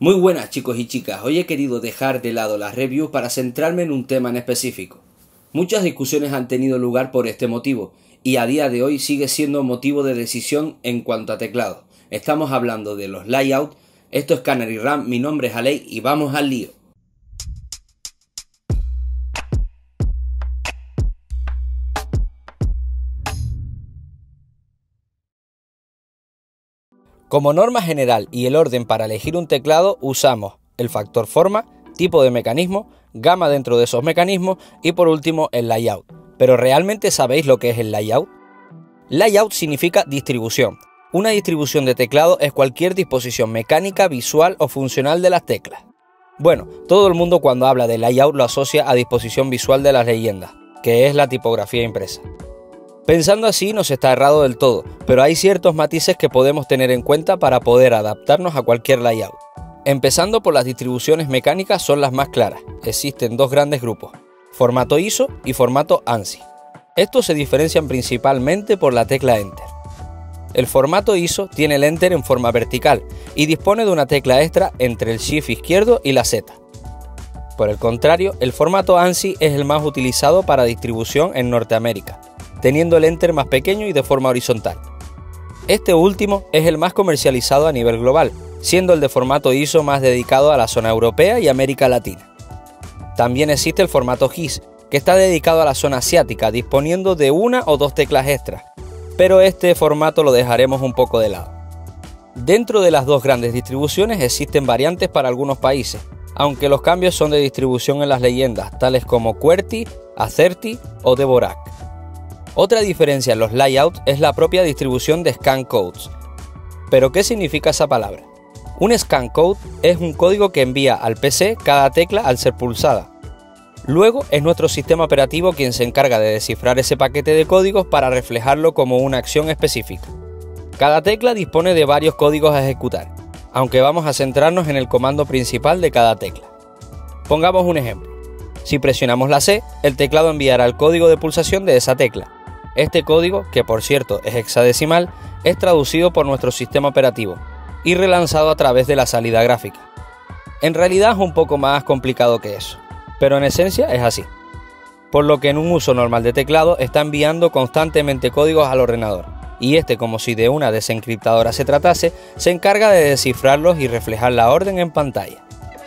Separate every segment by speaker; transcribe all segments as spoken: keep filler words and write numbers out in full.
Speaker 1: Muy buenas chicos y chicas, hoy he querido dejar de lado las reviews para centrarme en un tema en específico. Muchas discusiones han tenido lugar por este motivo, y a día de hoy sigue siendo motivo de decisión en cuanto a teclado. Estamos hablando de los layouts. Esto es Canary Ram, mi nombre es Alei y vamos al lío. Como norma general y el orden para elegir un teclado usamos el factor forma, tipo de mecanismo, gama dentro de esos mecanismos y por último el layout. ¿Pero realmente sabéis lo que es el layout? Layout significa distribución. Una distribución de teclado es cualquier disposición mecánica, visual o funcional de las teclas. Bueno, todo el mundo cuando habla de layout lo asocia a disposición visual de las leyendas, que es la tipografía impresa. Pensando así no se está errado del todo, pero hay ciertos matices que podemos tener en cuenta para poder adaptarnos a cualquier layout. Empezando por las distribuciones mecánicas son las más claras. Existen dos grandes grupos, formato I S O y formato ANSI. Estos se diferencian principalmente por la tecla Enter. El formato I S O tiene el Enter en forma vertical y dispone de una tecla extra entre el Shift izquierdo y la Z. Por el contrario, el formato ANSI es el más utilizado para distribución en Norteamérica, teniendo el Enter más pequeño y de forma horizontal. Este último es el más comercializado a nivel global, siendo el de formato I S O más dedicado a la zona europea y América Latina. También existe el formato G I S, que está dedicado a la zona asiática, disponiendo de una o dos teclas extras, pero este formato lo dejaremos un poco de lado. Dentro de las dos grandes distribuciones existen variantes para algunos países, aunque los cambios son de distribución en las leyendas, tales como QWERTY, AZERTY o Dvorak. Otra diferencia en los layouts es la propia distribución de scan codes. ¿Pero qué significa esa palabra? Un scan code es un código que envía al P C cada tecla al ser pulsada. Luego es nuestro sistema operativo quien se encarga de descifrar ese paquete de códigos para reflejarlo como una acción específica. Cada tecla dispone de varios códigos a ejecutar, aunque vamos a centrarnos en el comando principal de cada tecla. Pongamos un ejemplo. Si presionamos la C, el teclado enviará el código de pulsación de esa tecla. Este código, que por cierto es hexadecimal, es traducido por nuestro sistema operativo y relanzado a través de la salida gráfica. En realidad es un poco más complicado que eso, pero en esencia es así. Por lo que en un uso normal de teclado está enviando constantemente códigos al ordenador, y este, como si de una desencriptadora se tratase, se encarga de descifrarlos y reflejar la orden en pantalla.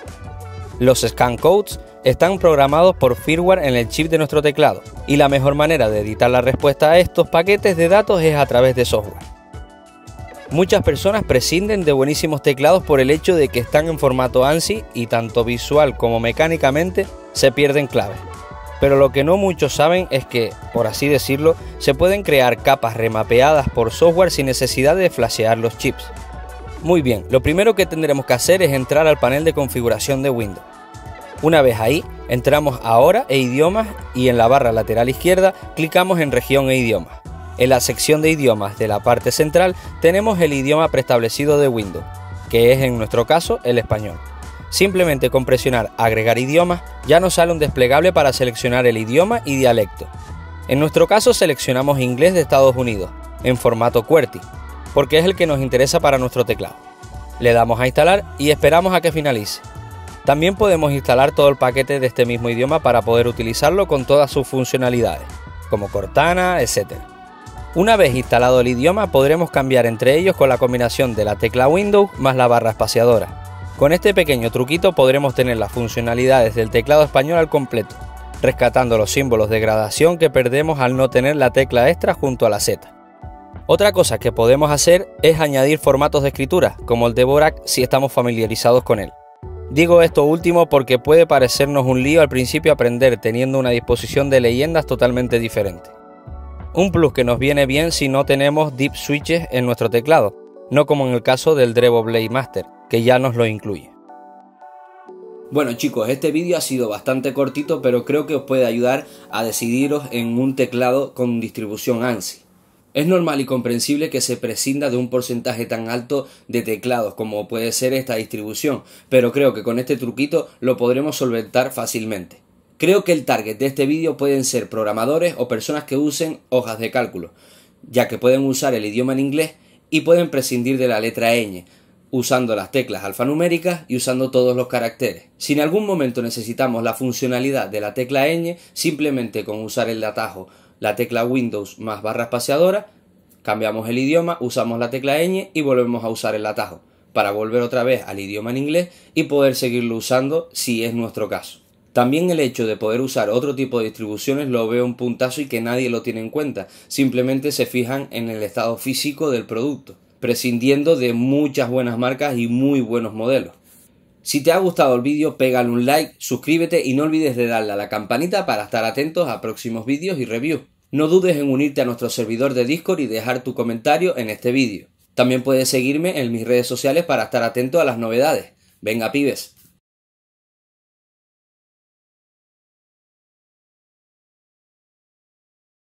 Speaker 1: Los scan codes están programados por firmware en el chip de nuestro teclado, y la mejor manera de editar la respuesta a estos paquetes de datos es a través de software. Muchas personas prescinden de buenísimos teclados por el hecho de que están en formato ANSI y tanto visual como mecánicamente se pierden claves. Pero lo que no muchos saben es que, por así decirlo, se pueden crear capas remapeadas por software sin necesidad de flashear los chips. Muy bien, lo primero que tendremos que hacer es entrar al panel de configuración de Windows. Una vez ahí, entramos a Hora e Idiomas y en la barra lateral izquierda clicamos en Región e Idiomas. En la sección de idiomas de la parte central tenemos el idioma preestablecido de Windows, que es en nuestro caso el español. Simplemente con presionar Agregar idiomas ya nos sale un desplegable para seleccionar el idioma y dialecto. En nuestro caso seleccionamos inglés de Estados Unidos, en formato QWERTY, porque es el que nos interesa para nuestro teclado. Le damos a instalar y esperamos a que finalice. También podemos instalar todo el paquete de este mismo idioma para poder utilizarlo con todas sus funcionalidades, como Cortana, etcétera. Una vez instalado el idioma podremos cambiar entre ellos con la combinación de la tecla Windows más la barra espaciadora. Con este pequeño truquito podremos tener las funcionalidades del teclado español al completo, rescatando los símbolos de gradación que perdemos al no tener la tecla extra junto a la Z. Otra cosa que podemos hacer es añadir formatos de escritura, como el de Dvorak si estamos familiarizados con él. Digo esto último porque puede parecernos un lío al principio aprender teniendo una disposición de leyendas totalmente diferente. Un plus que nos viene bien si no tenemos deep switches en nuestro teclado, no como en el caso del Drevo Blade Master, que ya nos lo incluye. Bueno chicos, este vídeo ha sido bastante cortito, pero creo que os puede ayudar a decidiros en un teclado con distribución ANSI. Es normal y comprensible que se prescinda de un porcentaje tan alto de teclados como puede ser esta distribución, pero creo que con este truquito lo podremos solventar fácilmente. Creo que el target de este vídeo pueden ser programadores o personas que usen hojas de cálculo, ya que pueden usar el idioma en inglés y pueden prescindir de la letra ñ, usando las teclas alfanuméricas y usando todos los caracteres. Si en algún momento necesitamos la funcionalidad de la tecla ñ, simplemente con usar el atajo la tecla Windows más barra espaciadora, cambiamos el idioma, usamos la tecla ñ y volvemos a usar el atajo, para volver otra vez al idioma en inglés y poder seguirlo usando si es nuestro caso. También el hecho de poder usar otro tipo de distribuciones lo veo un puntazo y que nadie lo tiene en cuenta, simplemente se fijan en el estado físico del producto, prescindiendo de muchas buenas marcas y muy buenos modelos. Si te ha gustado el vídeo, pégale un like, suscríbete y no olvides de darle a la campanita para estar atentos a próximos vídeos y reviews. No dudes en unirte a nuestro servidor de Discord y dejar tu comentario en este vídeo. También puedes seguirme en mis redes sociales para estar atento a las novedades. Venga, pibes.